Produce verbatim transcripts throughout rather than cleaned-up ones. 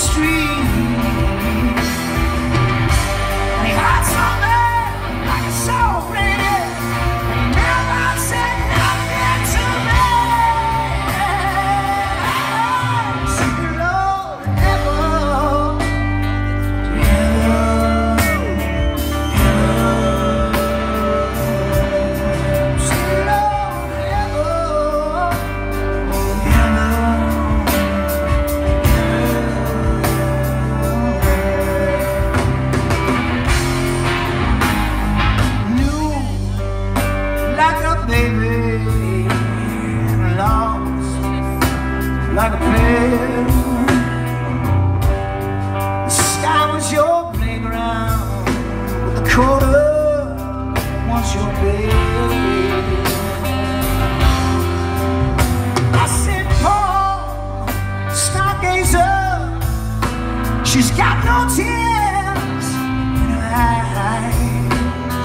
street. And he heard something like a soul bleeding, and he never said nothing to me. Sing Lord, ever baby, lost like a player. The sky was your playground, but the quarter was your bed. I said, Paul, stargazer, she's got no tears in her eyes,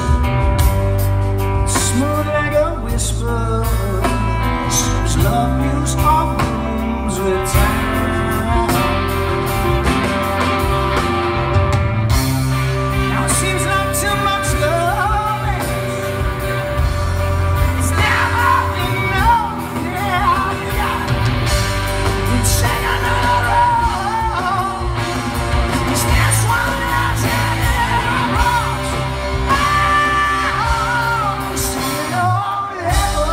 smooth like a whisper. Love moves on moves with time. Now it seems like too much love. It's never enough. Yeah, yeah. It's shaking on the road. It's this one that's in the rocks. Oh, sing on level.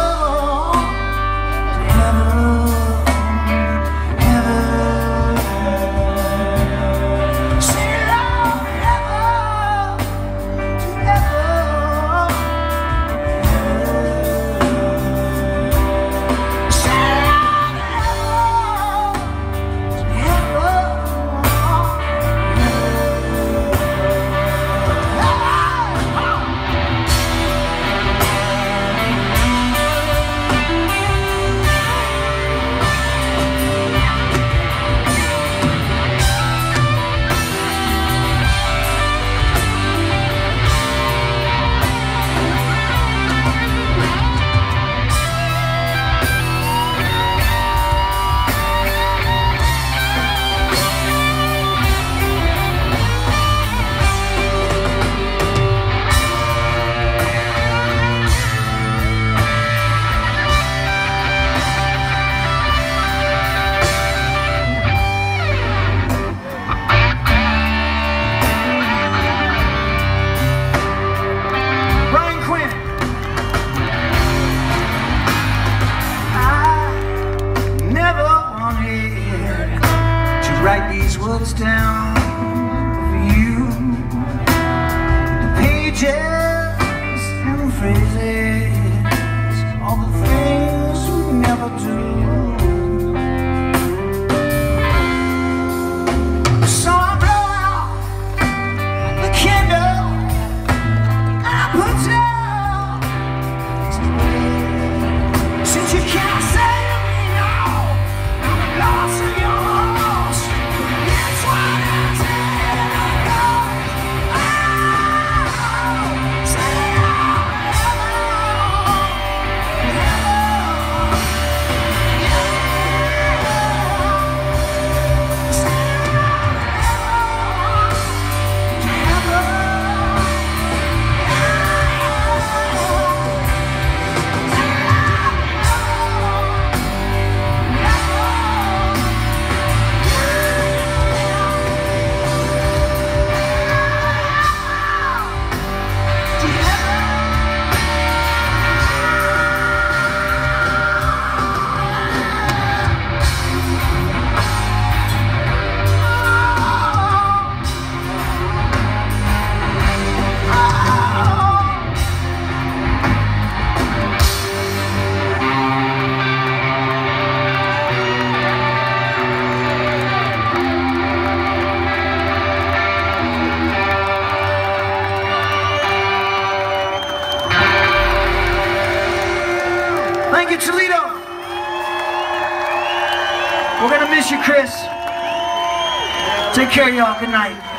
Write these words down for you. The pages and the phrases, all the things we never do. So I blow out the candle and I put down, since you can't say to me now, I'm the loss of your heart. That's what I Thank you, Toledo. We're gonna miss you, Chris. Take care, y'all. Good night.